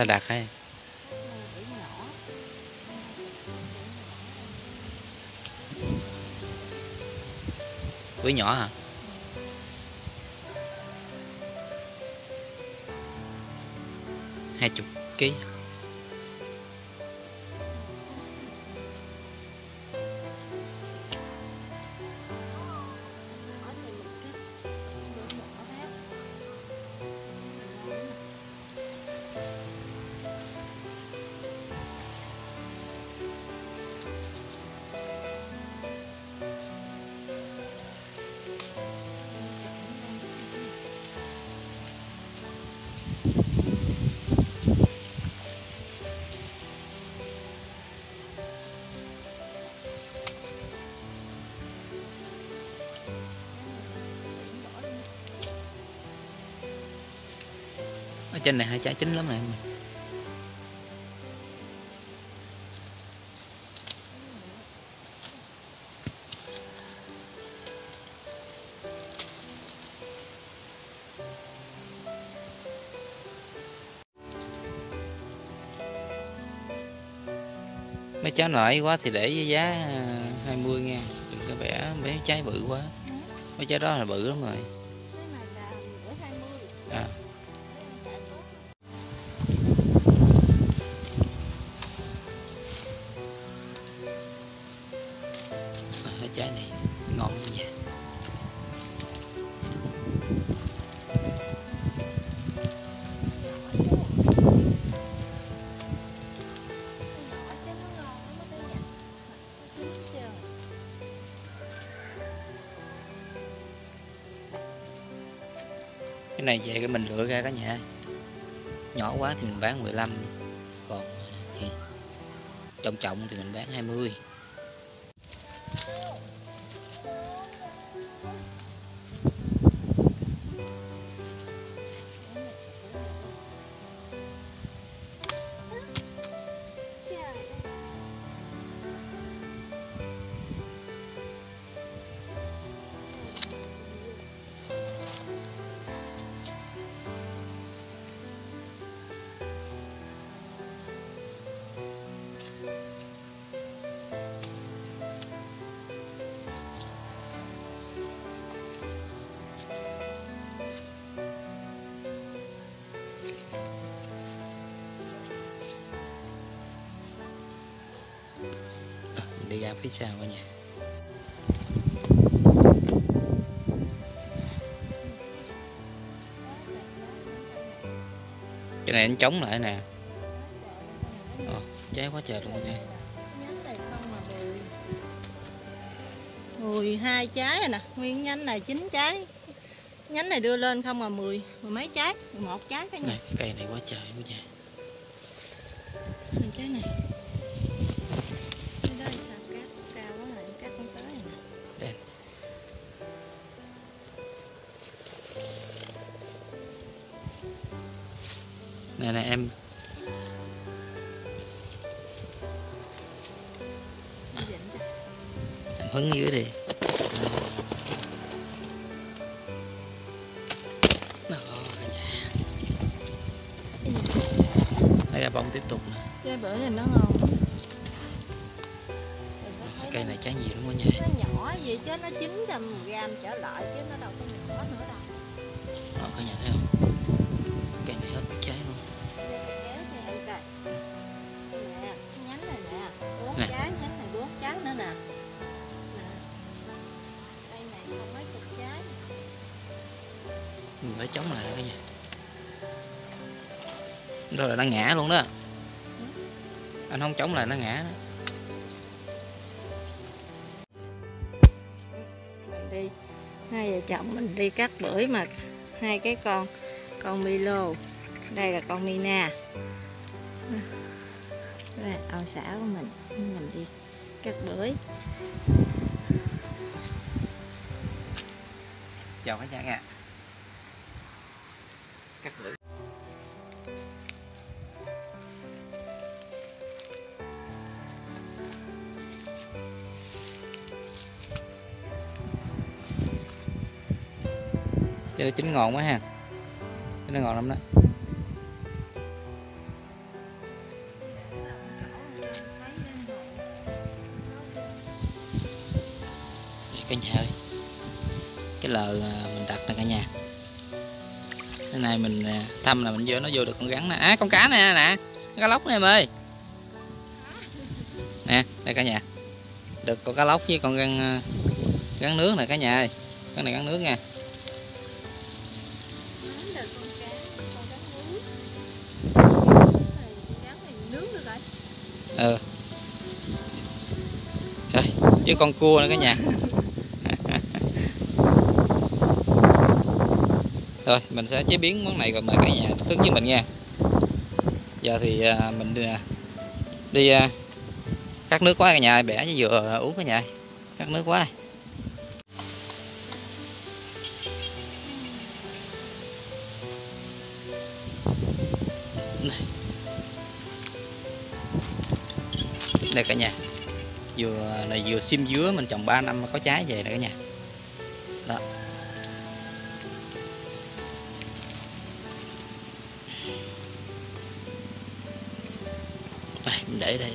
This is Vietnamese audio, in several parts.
Ta đặt hay bưởi nhỏ hả? Hai chục ký. Ở trên này hai trái chín lắm này em. Mấy trái nổi quá thì để với giá 20 nha, đừng có vẽ mấy trái bự quá. Mấy trái đó là bự lắm rồi. À. Trái này ngon lắm nha. Cái này về cái mình lựa ra cả nhà. Nhỏ quá thì mình bán 15, còn thì trọng trọng thì mình bán 20. Đi ra phía sau cả nhà. Cái này nó chống lại nè. Cháy quá trời luôn nha. 12 trái rồi nè, nguyên nhánh này 9 trái. Nhánh này đưa lên không mà 10 mấy trái, 11 trái cả nhà. Này, cây này quá trời quá nha. Trái này. Cái đó là sao cát cao quá rồi, cát không tới rồi nè. Đây. Nè nè em. Em hứng dưới đi. Đây là bông tiếp tục nè. Trái bưởi này nó ngon. Cây này trái nhiều lắm cả nhà. Nó nhỏ vậy chứ nó 900g trở lại chứ nó đâu có nhỏ nữa đâu. Đó cả nhà thấy không? Cây này hết trái luôn. Nè, nhánh này nè, 4 trái, nhánh này 4 trái nữa nè. Cây này còn mấy chục trái. Mình phải chống lại cả nhà. Đó là nó ngã luôn đó. Anh không chống lại nó ngã đó. Mình đi, hai vợ chồng mình đi cắt bưởi mà hai cái con Milo, đây là con Mina, đây là ông xã của mình đi cắt bưởi. Chào cả nhà nha. Cắt bưởi. Cho nó chín ngon quá ha. Cho nó ngon lắm đó. cả nhà ơi. Cái lờ mình đặt nè cả nhà. Cái này mình thăm là mình vô nó vô được con rắn nè. À con cá nè nè. Cá lóc nè em ơi. Nè, đây cả nhà. Được con cá lóc với con rắn nước nè cả nhà ơi. Cái này rắn nước nha. Ừ. Rồi, với con cua nữa cả nhà. Rồi mình sẽ chế biến món này rồi mời cả nhà thức với mình nha. Giờ thì mình đi cắt nước quá cả nhà, bẻ với vừa uống cả nhà. Cắt nước quá. Đây cả nhà. Dừa này dừa sim dứa mình trồng 3 năm có trái về nè cả nhà. Đó. Đây, mình để đây.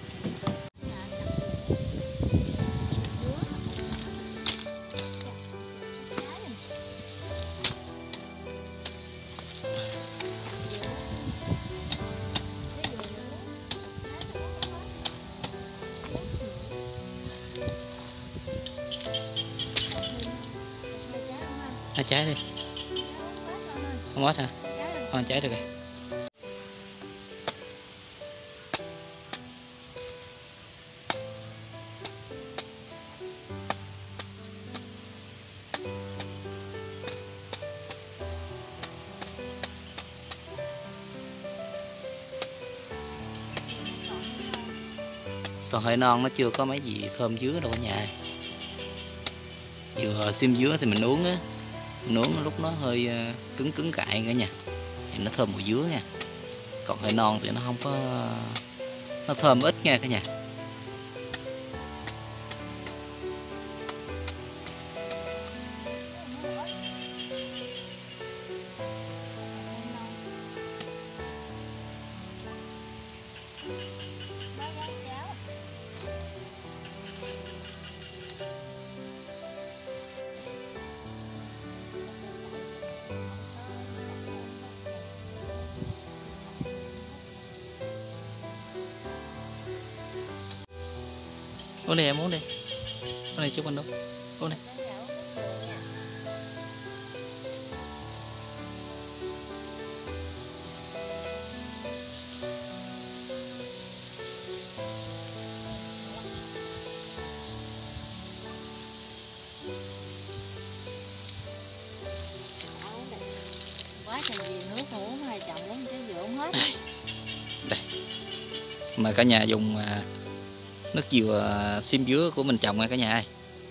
Hai trái đi. Không hết hả? Con trái được rồi. Còn hơi non, nó chưa có mấy gì thơm dứa đâu cả nhà. Vừa xiêm dứa thì mình uống á, mình uống lúc nó hơi cứng cứng cại cả nhà, thì nó thơm mùi dứa nha. Còn hơi non thì nó không có, nó thơm ít nha cả nhà. Uống đi em, uống đi. Uống đi chúc anh đúng. Uống đi. Quá trời gì nước mà uống hai chồng uống cái dừa uống hết. Đây. Mời cả nhà dùng nước dừa xiêm dứa của mình trồng nha cả nhà ơi.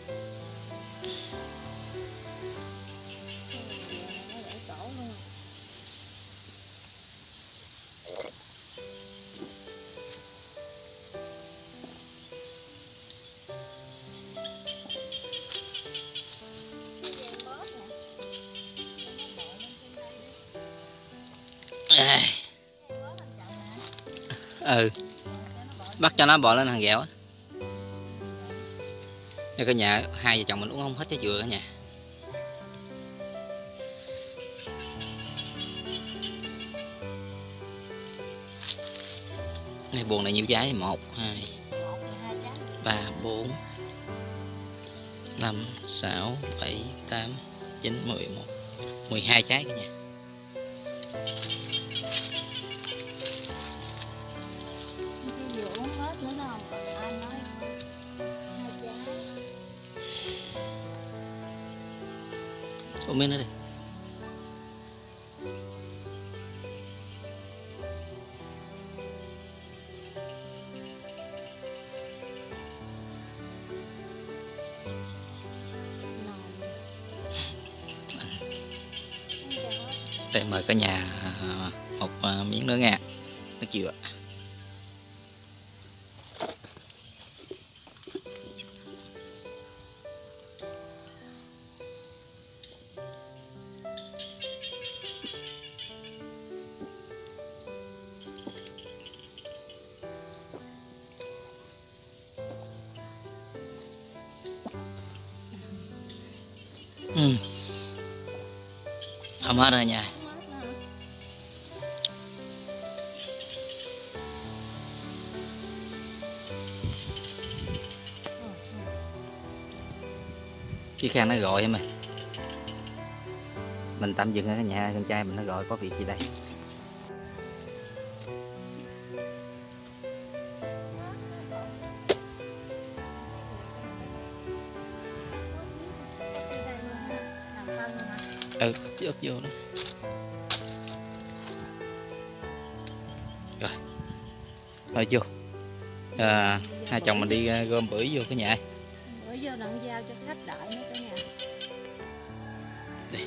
Ừ, bắt cho nó bò lên hàng ghẹo á. Đây cả nhà, hai vợ chồng mình uống không hết trái dừa cả nhà. Này buồng này nhiêu trái? 1, 2, 3, 4, 5, 6, 7, 8, 9, 11, 12 trái cả nhà. Uống miếng nữa đi. Để mời cả nhà một miếng nữa nha. Nước dừa. Không hết rồi nha. Cái khang nó gọi em ơi. Mình tạm dừng ở cái nhà con trai mình, nó gọi có việc gì đây. Ướp vô đó. Rồi. Rồi vô. Hai chồng mình đi gom bưởi vô cái nhà. Bưởi vô đặng giao cho khách đợi nữa cả nhà. Đi.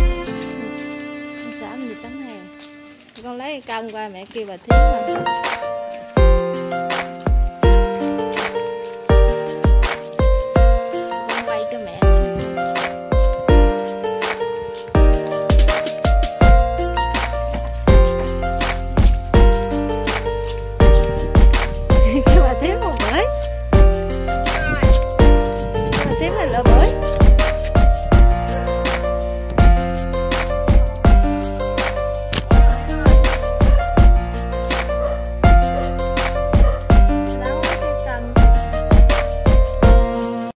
Con lấy cân qua mẹ kêu bà Thím mà.